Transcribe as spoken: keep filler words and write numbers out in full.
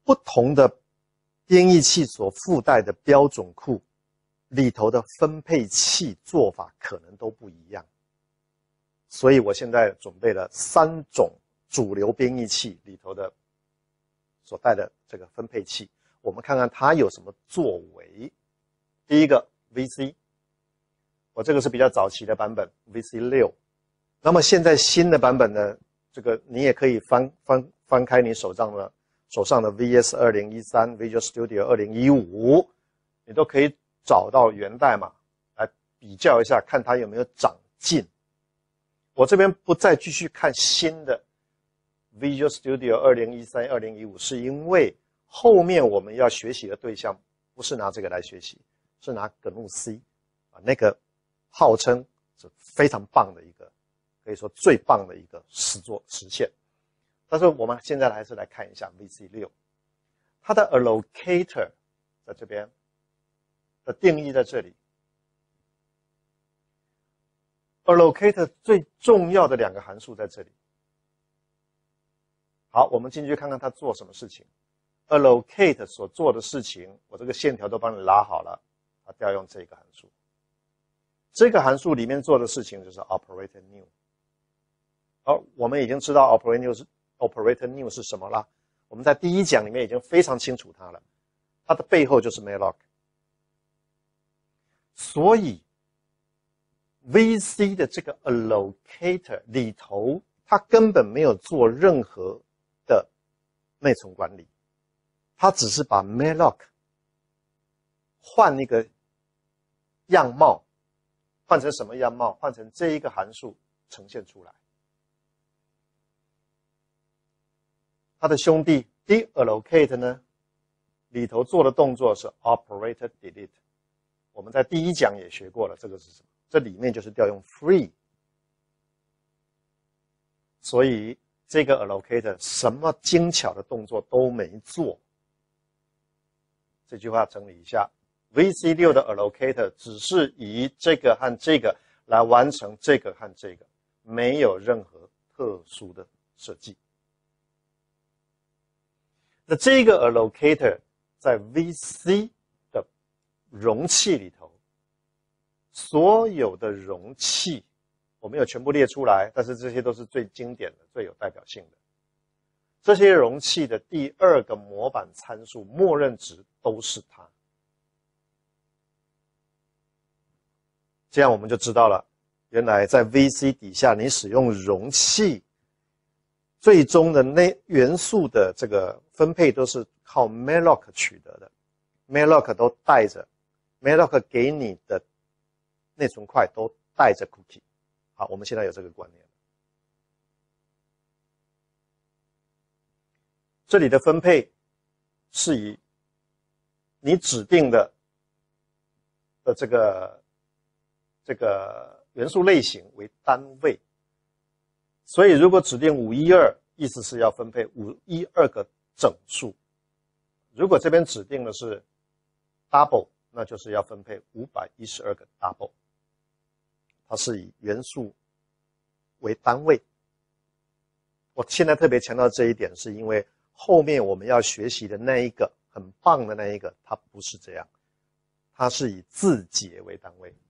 不同的编译器所附带的标准库里头的分配器做法可能都不一样。所以我现在准备了三种主流编译器里头的所带的这个分配器，我们看看它有什么作为。第一个 V C， 我这个是比较早期的版本 V C 六。那么现在新的版本呢，这个你也可以翻翻翻开你手上的手上的 V S 二零一三 Visual Studio 二零一五，你都可以找到源代码来比较一下，看它有没有长进。我这边不再继续看新的 Visual Studio 二零一三 二零一五，是因为后面我们要学习的对象不是拿这个来学习，是拿 G N U C 啊，那个号称是非常棒的一个，可以说最棒的一个实作实现。但是我们现在还是来看一下 V C 六， 它的 allocator 在这边的定义在这里。allocator 最重要的两个函数在这里。好，我们进去看看它做什么事情。allocate 所做的事情，我这个线条都帮你拉好了，它调用这个函数。这个函数里面做的事情就是 operator new。好，我们已经知道 operator new 是 operator new 是什么了。我们在第一讲里面已经非常清楚它了，它的背后就是 malloc。所以 V C 的这个 allocator 里头，它根本没有做任何的内存管理，它只是把 malloc 换一个样貌，换成什么样貌？换成这一个函数呈现出来。它的兄弟 deallocate 呢，里头做的动作是 operator delete。我们在第一讲也学过了，这个是什么？这里面就是调用 free。所以这个 allocator 什么精巧的动作都没做。这句话整理一下 ，V C 六 的 allocator 只是以这个和这个来完成这个和这个，没有任何特殊的设计。那这个 allocator 在 V C 的容器里头，所有的容器我没有全部列出来，但是这些都是最经典的、最有代表性的。这些容器的第二个模板参数默认值都是它。这样我们就知道了，原来在 V C 底下你使用容器，最终的那元素的这个分配都是靠 malloc 取得的 ，malloc 都带着 malloc 给你的内存块都带着 cookie。好，我们现在有这个观念。这里的分配是以你指定的的这个这个元素类型为单位，所以如果指定五一二，意思是要分配五一二个整数；如果这边指定的是 double， 那就是要分配五百一十二个 double。它是以元素为单位。我现在特别强调这一点，是因为后面我们要学习的那一个很棒的那一个，它不是这样，它是以字节为单位。